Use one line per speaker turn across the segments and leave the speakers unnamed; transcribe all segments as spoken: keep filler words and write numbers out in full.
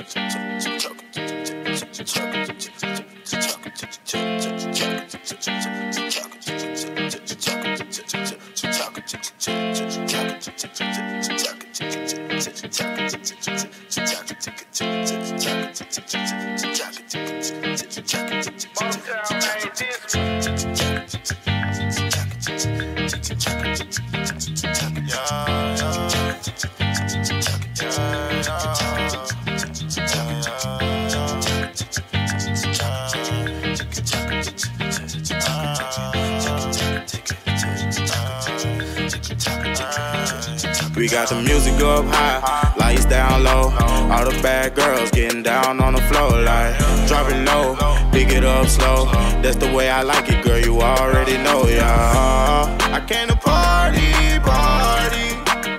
We got the music up high, lights down low. All the bad girls getting down on the floor, like drop it low, pick it up slow. That's the way I like it, girl, you already know, yeah. I came to party, party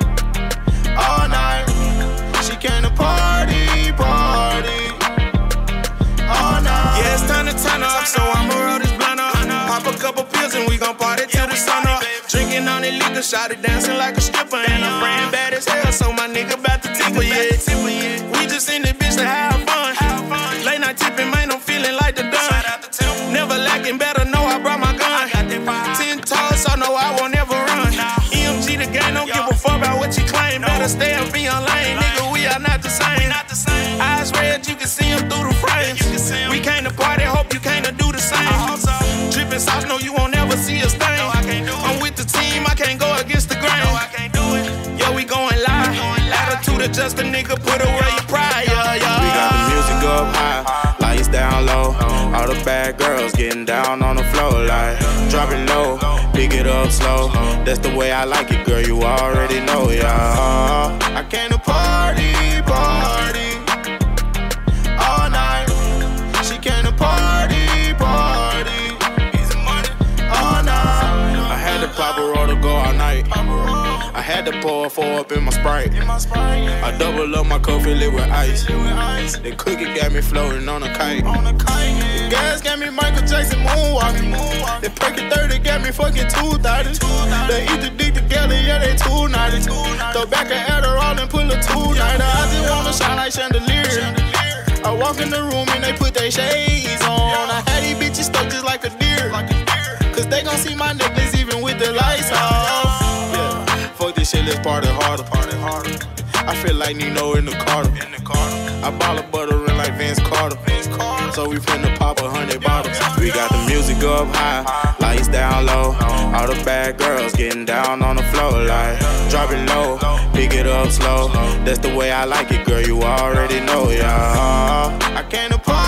all night. She came to party, party all night. Yeah, it's time to turn up, so I'ma roll this blunt up. Pop a couple pills and we gon' party till the sun up. Drinking on the liquor, shawty dancing like a stripper. And I'm friend bad as hell, so my nigga bout to tickle, yeah. We just in the bitch to have fun. Late night tipping, man, I'm feeling like the done. Never lacking, better know I brought my gun. Ten toes, so no, I won't ever run. E M G the game, don't give a fuck about what you claim. Better stay and be on lane, nigga, we are not the same. Eyes red, you can see them through the frames. We came to party, hope you came to do the same. Drippin' sauce, no, you won't ever see a stain. I'm with the team, I can't go against the grain. Yo, we going live. Attitude of just a nigga, put away your pride, yeah, yeah. We got the music up high, lights down low. All the bad girls getting down on the floor, like drop it low, pick it up slow. That's the way I like it, girl, you already know, yeah. I came to party, party all night. She came to party, party all night. I had to pop a roll to go all night. I had to pour four up in my Sprite. I double up my coke, fill it with ice. The cookie got me floating on a kite. The gas got me Michael Jackson moonwalking. The perky thirty got me fucking two thirty. They eat the dick together, yeah, they two ninety. Throw back an Adderall and pull a two ninety. I just wanna shine like chandelier. I walk in the room and they put their shades on. I had these bitches stuck just like a deer. Cause they gon' see my necklace even with the lights off. Yeah, fuck this shit, let's party harder. Party harder. I feel like Nino in the Carter. In the Carter. I bottle buttering like Vince Carter. Vince Carter. So we finna pop a hundred bottles. We got the music up high, lights down low. All the bad girls getting down on the floor, like drop it low, pick it up slow. That's the way I like it, girl, you already know, yeah. I came to party.